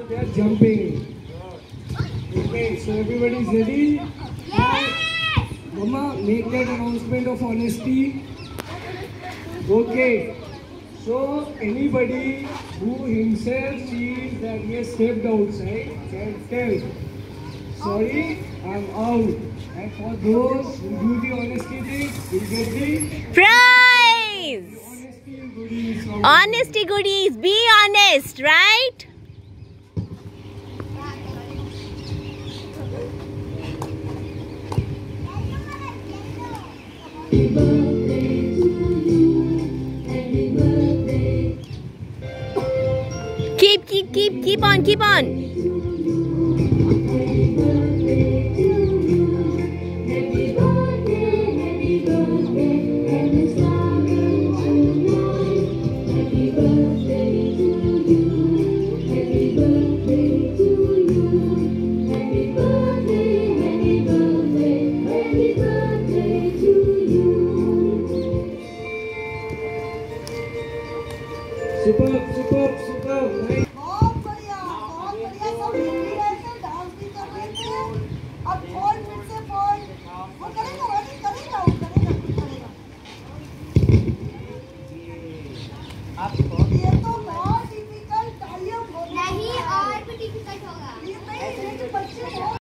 they are jumping. Okay, so everybody is ready? Yes! Mama, make that announcement of honesty. Okay. So anybody who himself sees that he has stepped outside can tell, sorry, I'm out. And for those who do the honesty thing, will get the prize. honesty goodies. Honesty goodies. Be honest, right? Happy birthday to you. Happy birthday. Keep on. Happy birthday to you. Happy birthday, and it's time tonight. Happy birthday to you. Happy birthday to you. Happy birthday, happy birthday to you. Superb.